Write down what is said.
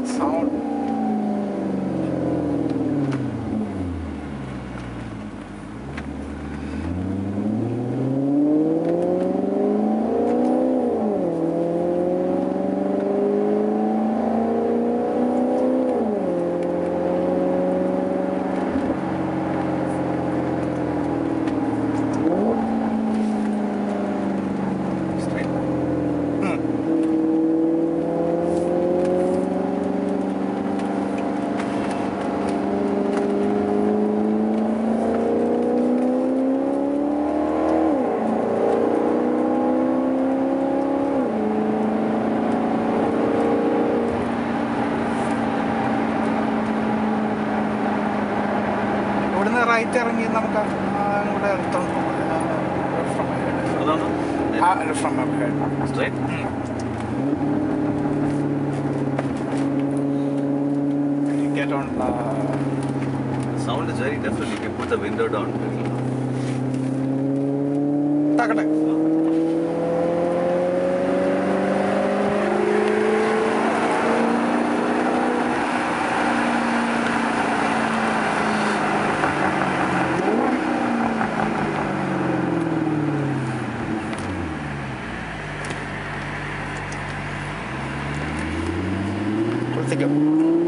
that sound. Right ഇറങ്ങി നമുക്ക് അങ്ങോട്ട് from Straight? You get on Sound is very different. You can put the window down. takade. Let's go.